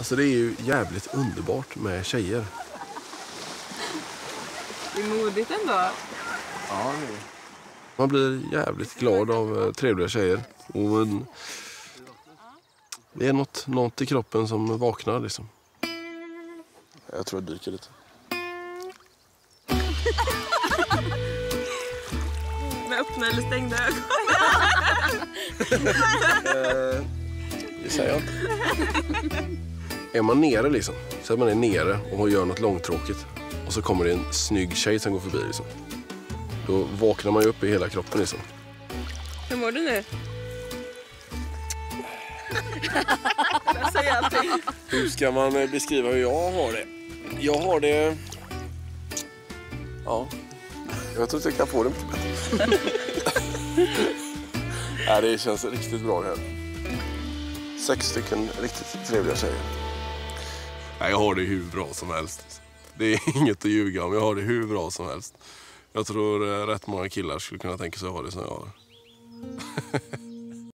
Alltså det är ju jävligt underbart med tjejer. Det är modigt ändå. Ja, det är. Man blir jävligt glad av trevliga tjejer. Och det är något i kroppen som vaknar liksom. Jag tror jag dyker lite. Med öppna eller stängda ögon. Det säger jag inte. Är man nere liksom, så att man är nere och gör något långtråkigt och så kommer det en snygg tjej som går förbi liksom. Då vaknar man ju upp i hela kroppen liksom. Hur mår du nu? Jag säger allting. Hur ska man beskriva hur jag har det? Jag har det... Ja, jag tror att jag kan få det mycket bättre. Nej, det känns riktigt bra här. 6 stycken riktigt trevliga tjejer. Nej, jag har det hur bra som helst. Det är inget att ljuga om, jag har det hur bra som helst. Jag tror rätt många killar skulle kunna tänka sig att ha det som jag har.